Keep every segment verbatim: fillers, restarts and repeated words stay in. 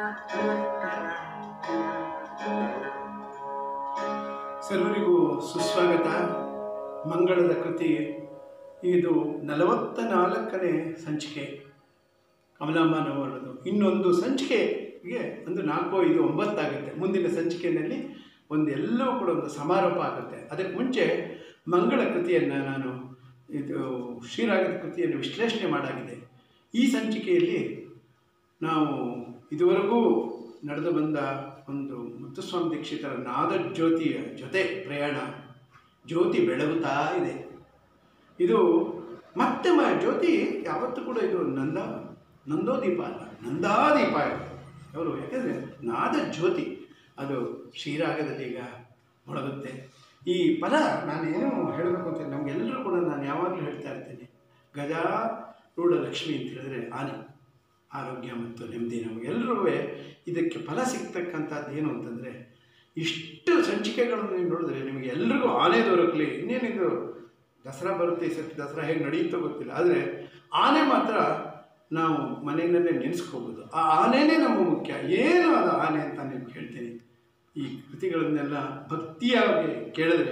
ಸರ್ವರಿಗೂ ಸುಸ್ವಾಗತ. ಮಂಗಳದ ಕೃತಿ ಇದು ನಲವತ್ತ ನಾಲ್ಕನೇ ಸಂಚಿಕೆ ಕಮಲಾಂಬನವರದು. ಇನ್ನೊಂದು ಸಂಚಿಕೆಗೆ ಒಂದು ನಾಲ್ಕು ಐದು ಒಂಬತ್ತಾಗುತ್ತೆ. ಮುಂದಿನ ಸಂಚಿಕೆಯಲ್ಲಿ ಒಂದು ಎಲ್ಲವೂ ಕೂಡ ಒಂದು ಸಮಾರೋಪ ಆಗುತ್ತೆ. ಅದಕ್ಕೆ ಮುಂಚೆ ಮಂಗಳ ಕೃತಿಯನ್ನು ನಾನು ಇದು ಶ್ರೀರಾಗದ ಕೃತಿಯನ್ನು ವಿಶ್ಲೇಷಣೆ ಮಾಡಾಗಿದೆ. ಈ ಸಂಚಿಕೆಯಲ್ಲಿ ನಾವು ಇದುವರೆಗೂ ನಡೆದು ಬಂದ ಒಂದು ಮುತ್ತುಸ್ವಾಮಿ ದೀಕ್ಷಿತರ ನಾದ ಜ್ಯೋತಿಯ ಜೊತೆ ಪ್ರಯಾಣ. ಜ್ಯೋತಿ ಬೆಳಗುತ್ತಾ ಇದೆ. ಇದು ಮತ್ತೆ ಮ ಜ್ಯೋತಿ ಯಾವತ್ತೂ ಕೂಡ ಇದು ನಂದ ನಂದೋದೀಪ ಅಲ್ಲ, ನಂದಾದೀಪ ಅವರು. ಯಾಕೆಂದರೆ ನಾದ ಜ್ಯೋತಿ ಅದು ಶ್ರೀರಾಗದಲ್ಲಿ ಈಗ ಮೊಳಗುತ್ತೆ. ಈ ಪದ ನಾನೇನು ಹೇಳಬೇಕು ಅಂತ ನಮಗೆಲ್ಲರೂ ಕೂಡ ನಾನು ಯಾವಾಗಲೂ ಹೇಳ್ತಾ ಇರ್ತೇನೆ, ಗಜಾರೂಢ ಲಕ್ಷ್ಮಿ ಅಂತ ಹೇಳಿದ್ರೆ ಆನೆ, ಆರೋಗ್ಯ ಮತ್ತು ನೆಮ್ಮದಿ. ನಮಗೆಲ್ಲರೂ ಇದಕ್ಕೆ ಫಲ ಸಿಗ್ತಕ್ಕಂಥದ್ದು ಏನು ಅಂತಂದರೆ, ಇಷ್ಟು ಸಂಚಿಕೆಗಳನ್ನು ನೀವು ನೋಡಿದ್ರೆ ನಿಮಗೆ ಎಲ್ರಿಗೂ ಆನೆ ದೊರಕಲಿ. ಇನ್ನೇನಿದು ದಸರಾ ಬರುತ್ತೆ, ಈ ಸರ್ತಿ ದಸರಾ ಹೇಗೆ ನಡೆಯುತ್ತೋ ಗೊತ್ತಿಲ್ಲ, ಆದರೆ ಆನೆ ಮಾತ್ರ ನಾವು ಮನೆಯಲ್ಲೇ ನೆನೆಸ್ಕೋಬೋದು. ಆ ಆನೆಯೇ ನಮ್ಮ ಮುಖ್ಯ. ಏನು ಅದು ಆನೆ ಅಂತ ನಾನು ಹೇಳ್ತೀನಿ. ಈ ಕೃತಿಗಳನ್ನೆಲ್ಲ ಭಕ್ತಿಯಾಗಿ ಕೇಳಿದ್ರೆ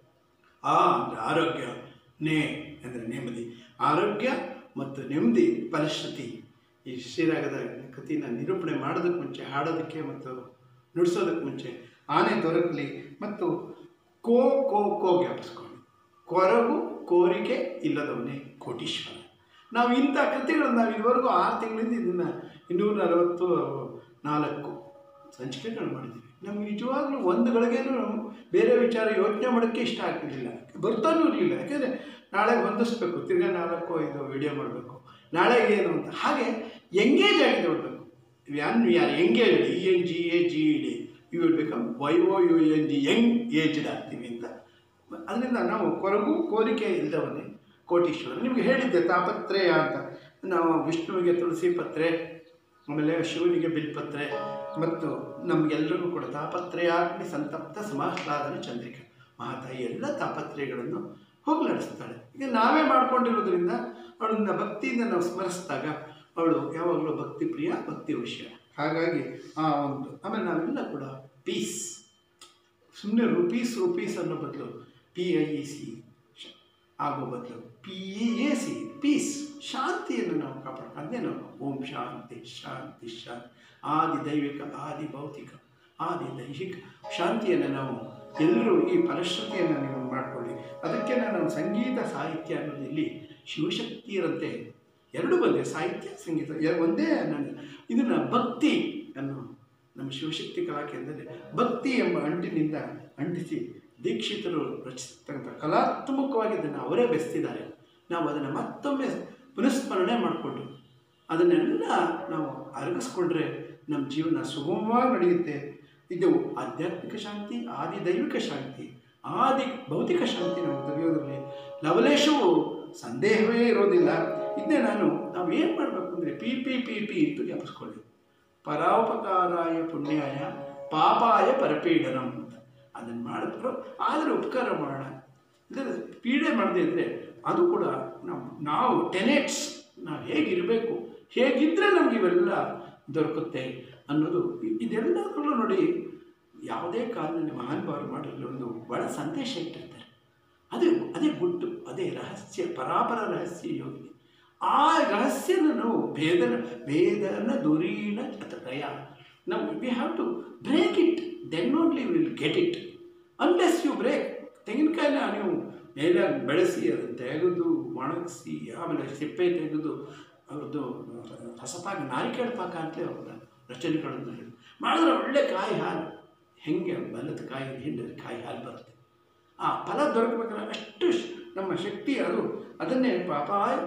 ಆ ಅಂದರೆ ಆರೋಗ್ಯ, ನೇ ಅಂದರೆ ನೆಮ್ಮದಿ, ಆರೋಗ್ಯ ಮತ್ತು ನೆಮ್ಮದಿ ಫಲಶ್ರುತಿ. ಈ ಶ್ರೀರಾಗದ ಕೃತಿನ ನಿರೂಪಣೆ ಮಾಡೋದಕ್ಕೆ ಮುಂಚೆ, ಹಾಡೋದಕ್ಕೆ ಮತ್ತು ನುಡಿಸೋದಕ್ಕೆ ಮುಂಚೆ ಆನೆ ದೊರಕಲಿ ಮತ್ತು ಕೋ ಕೋ ಕೋ ಜ್ಞಾಪಿಸ್ಕೊಂಡು, ಕೊರಗು ಕೋರಿಕೆ ಇಲ್ಲದವನೇ ಕೋಟೀಶ್ವರ. ನಾವು ಇಂಥ ಕೃತಿಗಳನ್ನು ನಾವು ಇದುವರೆಗೂ ಆರು ತಿಂಗಳಿಂದ ಇದನ್ನು ಇನ್ನೂರ ನಲವತ್ತು ನಾಲ್ಕು ಸಂಚಿಕೆಗಳು ಮಾಡಿದ್ದೀವಿ. ನಮ್ಗೆ ನಿಜವಾಗ್ಲೂ ಒಂದು ಗಳಿಗೆನೂ ನಾವು ಬೇರೆ ವಿಚಾರ ಯೋಚನೆ ಮಾಡೋಕ್ಕೆ ಇಷ್ಟ ಆಗ್ತಿರಲಿಲ್ಲ, ಬರ್ತಾನೂ ಇರಲಿಲ್ಲ. ಯಾಕೆಂದರೆ ನಾಳೆ ಹೊಂದಿಸ್ಬೇಕು, ತಿರ್ಗಾ ನಾಲ್ಕು ಐದು ವಿಡಿಯೋ ಮಾಡಬೇಕು, ನಾಳೆಗೆ ಏನು ಅಂತ. ಹಾಗೆ ಎಂಗೇಜ್ ಆಗಿ ನೋಡಬೇಕು. When we are engage, E N G A G E D, you will become Y O U N G, young aged ಆಗ್ತೀವಿ ಅಂತ. ಅದರಿಂದ ನಾವು ಕೊರಗು ಕೋರಿಕೆ ಇಲ್ಲದವನೇ ಕೋಟೀಶ್ವರ. ನಿಮಗೆ ಹೇಳಿದ್ದೆ ತಾಪತ್ರಯ ಅಂತ. ನಾವು ವಿಷ್ಣುವಿಗೆ ತುಳಸಿ ಪತ್ರೆ, ಆಮೇಲೆ ಶಿವನಿಗೆ ಬಿಲ್ಪತ್ರೆ, ಮತ್ತು ನಮಗೆಲ್ಲರಿಗೂ ಕೂಡ ತಾಪತ್ರಯಾಗ್ನಿ ಸಂತಪ್ತ ಸಮಾಹ್ಲಾದನ ಚಂದ್ರಿಕೆ, ಮಹಾತಾಯಿ ಎಲ್ಲ ತಾಪತ್ರಯಗಳನ್ನು ಹೋಗಲಾಡಿಸ್ತಾಳೆ. ಈಗ ನಾವೇ ಮಾಡ್ಕೊಂಡಿರೋದ್ರಿಂದ ಅವಳನ್ನ ಭಕ್ತಿಯಿಂದ ನಾವು ಸ್ಮರಿಸಿದಾಗ ಅವಳು ಯಾವಾಗಲೂ ಭಕ್ತಿ ಪ್ರಿಯ, ಭಕ್ತಿ ವಿಷಯ. ಹಾಗಾಗಿ ಆ ಒಂದು ಆಮೇಲೆ ನಾವೆಲ್ಲ ಕೂಡ ಪೀಸ್, ಸುಮ್ಮನೆ ರುಪೀಸ್ ರುಪೀಸ್ ಅನ್ನೋ ಬದಲು ಪಿ ಐ ಇ ಸಿ ಆಗೋ ಬದಲು P E A C, peace, ಶಾಂತಿಯನ್ನು ನಾವು ಕಾಪಾಡ್ಕೊಂಡು ಅದೇ ನಾವು ಓಂ ಶಾಂತಿ ಶಾಂತಿ ಶಾಂತಿ. ಆದಿ ದೈವಿಕ, ಆದಿ ಭೌತಿಕ, ಆದಿ ದೈಹಿಕ ಶಾಂತಿಯನ್ನು ನಾವು ಎಲ್ಲರೂ ಈ ಫಲಶ್ರುತಿಯನ್ನು ನೀವು ಮಾಡಿಕೊಳ್ಳಿ. ಅದಕ್ಕೆ ನಾನು ಸಂಗೀತ ಸಾಹಿತ್ಯ ಅನ್ನೋದು ಇಲ್ಲಿ ಶಿವಶಕ್ತಿ ಇರುತ್ತೆ. ಎರಡೂ ಬಂದೆ, ಸಾಹಿತ್ಯ ಸಂಗೀತ ಒಂದೇ. ನಾನು ಇದನ್ನು ಭಕ್ತಿ ಅನ್ನೋ ನಮ್ಮ ಶಿವಶಕ್ತಿ ಕಲಾಕೇಂದ್ರದಲ್ಲಿ ಭಕ್ತಿ ಎಂಬ ಅಂಟಿನಿಂದ ಅಂಟಿಸಿ ದೀಕ್ಷಿತರು ರಚಿಸ್ತಕ್ಕಂಥ ಕಲಾತ್ಮಕವಾಗಿ ಇದನ್ನು ಅವರೇ ಬೆಳೆಸ್ತಿದ್ದಾರೆ. ನಾವು ಅದನ್ನು ಮತ್ತೊಮ್ಮೆ ಪುನಸ್ಮರಣೆ ಮಾಡಿಕೊಂಡು ಅದನ್ನೆಲ್ಲ ನಾವು ಅರಗಿಸ್ಕೊಂಡ್ರೆ ನಮ್ಮ ಜೀವನ ಸುಗಮವಾಗಿ ನಡೆಯುತ್ತೆ. ಇದು ಆಧ್ಯಾತ್ಮಿಕ ಶಾಂತಿ, ಆದಿ ದೈವಿಕ ಶಾಂತಿ, ಆದಿ ಭೌತಿಕ ಶಾಂತಿ ನಾವು ತೆಗೆಯೋದ್ರಲ್ಲಿ ಲವಲೇಶವು ಸಂದೇಹವೇ ಇರೋದಿಲ್ಲ. ಇದನ್ನೇ ನಾನು ನಾವು ಏನು ಮಾಡಬೇಕು ಅಂದರೆ ಪಿ ಪಿ ಪಿ ಪಿ ಅಂತ ಜ್ಞಾಪಿಸ್ಕೊಳ್ಳಿ. ಪರೋಪಕಾರಾಯ ಪುಣ್ಯಾಯ ಪಾಪಾಯ ಪರಪೀಡನಂ ಅಂತ. ಅದನ್ನು ಮಾಡಿದ್ರು ಆದರೆ ಉಪಕಾರ ಮಾಡೋಣ, ಅಂದರೆ ಪೀಡೆ ಮಾಡದೇ ಇದ್ದರೆ ಅದು ಕೂಡ ನಾವು ನಾವು ಟೆನೆಟ್ಸ್ ನಾವು ಹೇಗಿರಬೇಕು, ಹೇಗಿದ್ದರೆ ನಮ್ಗೆ ಇವೆಲ್ಲ ದೊರಕುತ್ತೆ ಅನ್ನೋದು. ಇದೆಲ್ಲದರಲ್ಲೂ ನೋಡಿ ಯಾವುದೇ ಕಾಲದಲ್ಲಿ ಮಹಾನುಭಾವರು ಮಾಡಿರಲಿ ಒಂದು ಒಳ ಸಂದೇಶ ಇಟ್ಟಿರ್ತಾರೆ. ಅದೇ ಅದೇ ಗುಟ್ಟು, ಅದೇ ರಹಸ್ಯ, ಪರಾಪರ ರಹಸ್ಯ ಯೋಗಿನಿ. ಆ ರಹಸ್ಯನ ನಾವು ಭೇದನ ಭೇದನ ದುರೀಣ ಅತಯ ನಾವು we have to break it, then only will get it. Unless you break, ತೆಂಗಿನಕಾಯಿನ ನೀವು ಮೇಲೆ ಬೆಳೆಸಿ ಅದನ್ನು ತೆಗೆದು ಒಣಗಿಸಿ ಆಮೇಲೆ ಸಿಪ್ಪೆ ತೆಗೆದು ಅವ್ರದ್ದು ಹೊಸಪಾಕ ನಾರಿಕೇಳ ಪಾಕ ಅಂತಲೇ ಅವ್ರ ರಚನೆಗಳನ್ನು ಹೇಳಿ ಮಾಡಿದ್ರೆ ಒಳ್ಳೆ ಕಾಯಿ ಹಾಲು, ಹೆಂಗೆ ಬಲ್ಲದ ಕಾಯಿ ಹಿಂಡಿದ್ರೆ ಕಾಯಿ ಹಾಲು ಬರುತ್ತೆ. ಆ ಫಲ ದೊರಕಬೇಕಾದ್ರೆ ಅಷ್ಟು ನಮ್ಮ ಶಕ್ತಿ ಅದು. ಅದನ್ನೇ ಪಾಪಾಯ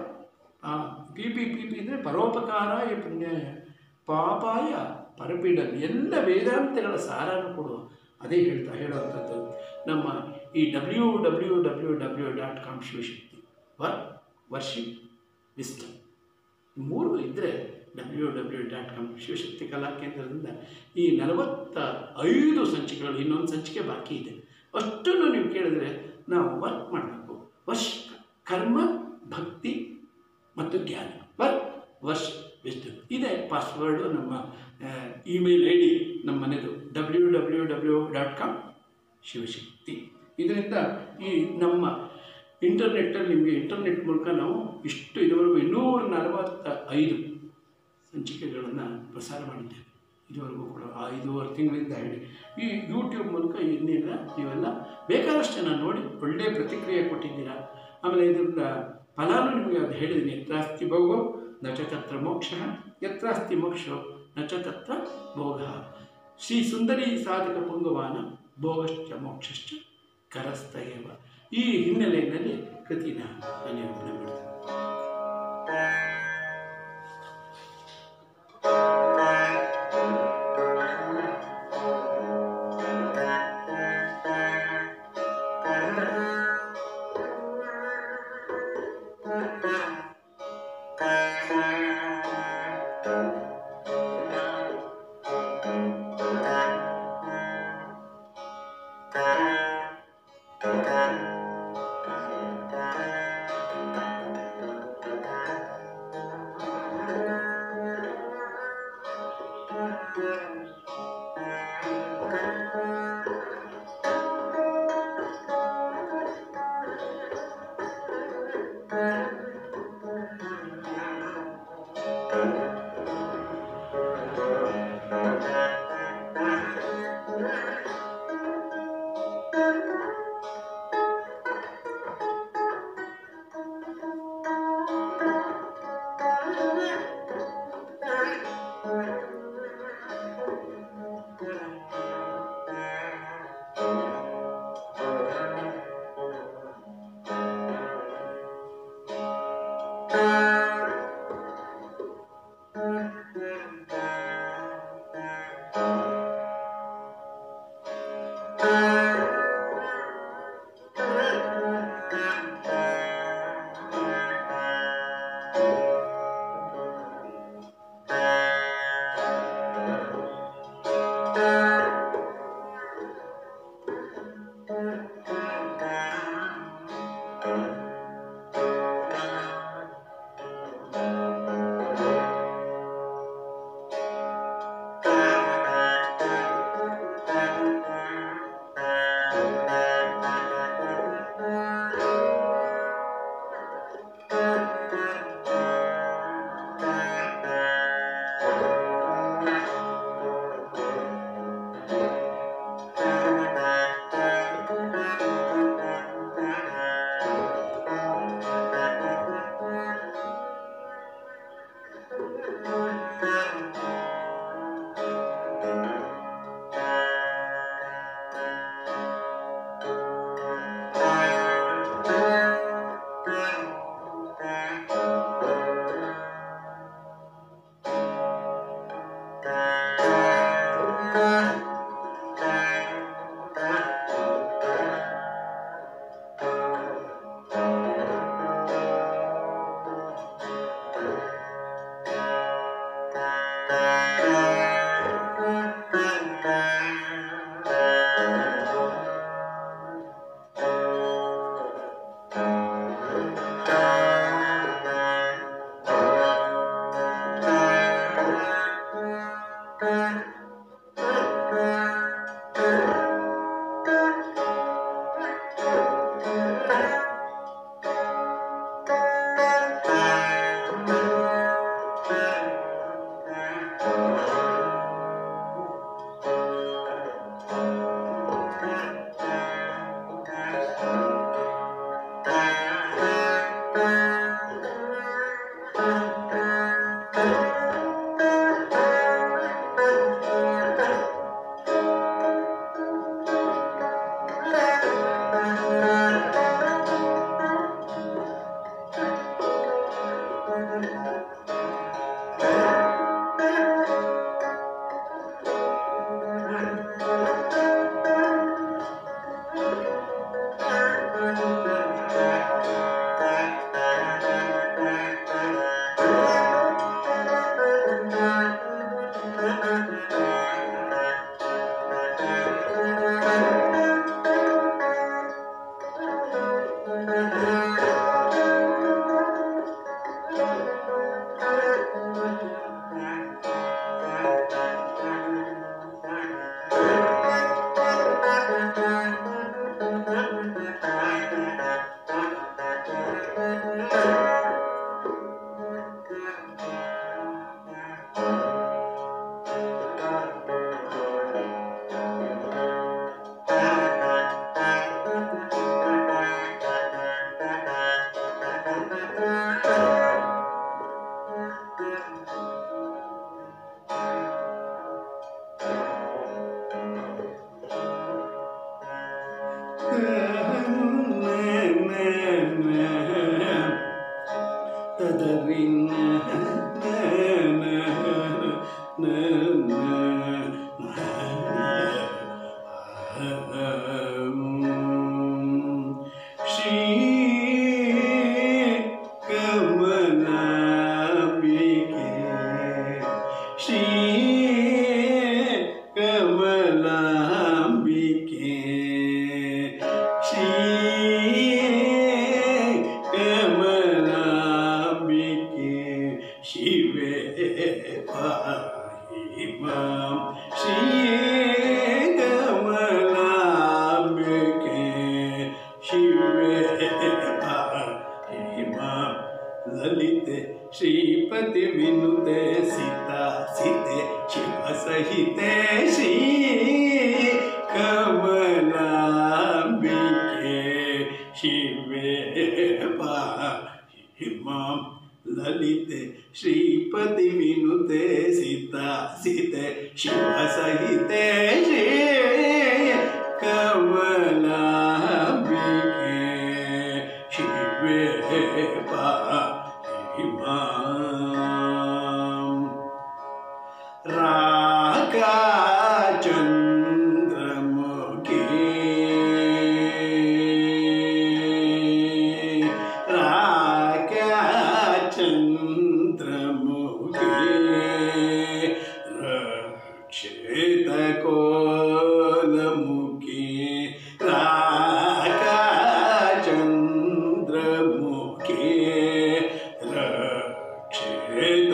ಪಿ ಪಿ ಪಿ ಪಿ ಅಂದರೆ ಪರೋಪಕಾರಾಯ ಪುಣ್ಯಾಯ ಪಾಪಾಯ ಪರಪೀಡನ, ಎಲ್ಲ ವೇದಾಂತಗಳ ಸಾರನ್ನು ಕೊಡುವ ಅದೇ ಹೇಳ್ತಾ ಹೇಳುವಂಥದ್ದು ನಮ್ಮ ಈ W W W W dot com Shivashakti work worship wisdom ಮೂರು ಇದ್ದರೆ W W dot com Shivashakti Kala ಕೇಂದ್ರದಿಂದ ಈ ನಲವತ್ತ ಐದು ಸಂಚಿಕೆಗಳು, ಇನ್ನೊಂದು ಸಂಚಿಕೆ ಬಾಕಿ ಇದೆ. ಅಷ್ಟನ್ನು ನೀವು ಕೇಳಿದ್ರೆ ನಾವು ವರ್ಕ್ ಮಾಡಬೇಕು. ವರ್ಷ ಕರ್ಮ, ಭಕ್ತಿ ಮತ್ತು ಜ್ಞಾನ, ವರ್ಕ್ ವರ್ಷ ವಿಸ್ಟಮ್ ಇದೇ ಪಾಸ್ವರ್ಡು ನಮ್ಮ ಇಮೇಲ್ ಐ ಡಿ ನಮ್ಮ ಮನೆದು W W W dot com Shivashakti. ಇದರಿಂದ ಈ ನಮ್ಮ ಇಂಟರ್ನೆಟ್ಟಲ್ಲಿ ನಿಮಗೆ ಇಂಟರ್ನೆಟ್ ಮೂಲಕ ನಾವು ಇಷ್ಟು ಇದುವರೆಗೂ ಇನ್ನೂರ ನಲವತ್ತ ಐದು ಸಂಚಿಕೆಗಳನ್ನು ಪ್ರಸಾರ ಮಾಡಿದ್ದೇವೆ. ಇದುವರೆಗೂ ಕೂಡ ಐದೂವರೆ ತಿಂಗಳಿಂದ ಹೇಳಿ ಈ ಯೂಟ್ಯೂಬ್ ಮೂಲಕ ಇನ್ನೆಲ್ಲ ನೀವೆಲ್ಲ ಬೇಕಾದಷ್ಟು ಜನ ನೋಡಿ ಒಳ್ಳೆಯ ಪ್ರತಿಕ್ರಿಯೆ ಕೊಟ್ಟಿದ್ದೀರಾ. ಆಮೇಲೆ ಇದರಿಂದ ಫಲಾನು ನಿಮಗೆ ಅದು ಹೇಳಿದ್ದೀನಿ. ಯತ್ರಾಸ್ತಿ ಭೋಗೋ ನ ಚ ತತ್ರ ಮೋಕ್ಷ, ಯತ್ರಾಸ್ತಿ ಮೋಕ್ಷೋ ನ ಚ ತತ್ರ ಭೋಗ. ಶ್ರೀ ಸುಂದರಿ ಸಾಧಕ ಪುಂಗವಾನ ಭೋಗಶ್ಚ ಮೋಕ್ಷಶ್ಚ ಕರಸ್ಥ ಏವ. ಈ ಹಿನ್ನೆಲೆಯಲ್ಲಿ ಕೃತಿನ ನಾನು ಯೋಚನೆ ಮಾಡ್ತೀನಿ. ललिते श्रीपति विनुते सीता सीते शिव सहिते श्री कमलांबिके शिवे पाहि मां ललिते श्रीपति विनुते सीता सीते शिव सहिते श्री कमलांबिके शिवे पाहि मां राका चंद्रमुखी राका चंद्रमुखी रक्षित कोलमुखी राका चंद्रमुखी रक्षित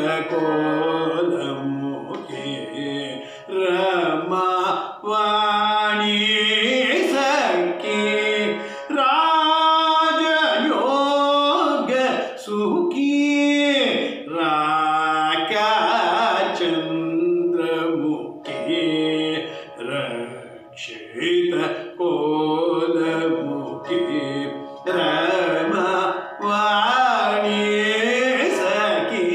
कोलमुखी रमा वाणी सखी राजयोग सुखी राका चंद्रमुखी रक्षित कोलमुखी रमा वाणी सखी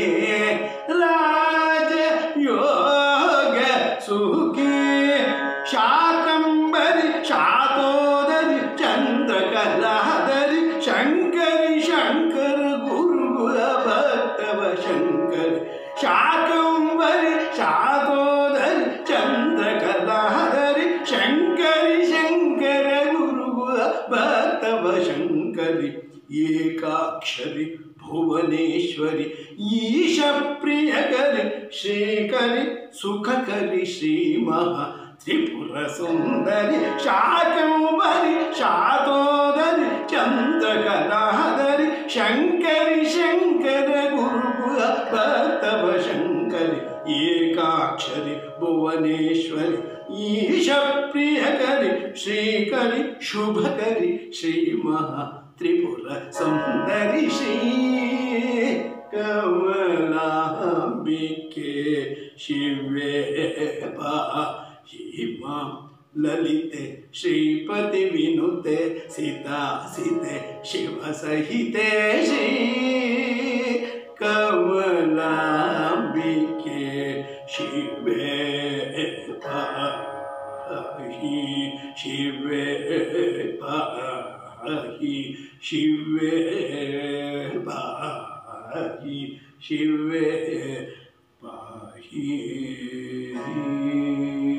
राजयोग सुखी शाकंबरी शातोदरी चंद्रकलाधरी शंकरी शंकर गुरु भक्तव शंकर शाकंबरी शातोदरी चंद्रकलाधरी शंकरी शंकर गुरु भक्तव शंकरी एकाक्षरी भुवनेश्वरी ईश प्रियकरी श्रीकरी सुखकरी श्री महा त्रिपुर सुंदरी शाकंबरी शातोदरी चंद्रकलाधरी शंकरी शंकर गुरु भक्तव शंकरी एकाक्षरी भुवनेश्वरी ईश प्रियकरी श्रीकरी शुभकरी श्री महा त्रिपुर सुंदरी श्री कमलांबिके शिवे पाहि मां ललिते श्रीपति विनुते सीता सीते शिव सहिते श्री कमलांबिके शिवे पाहि शिवे पाहि शिवे पाहि शिवे पाहि।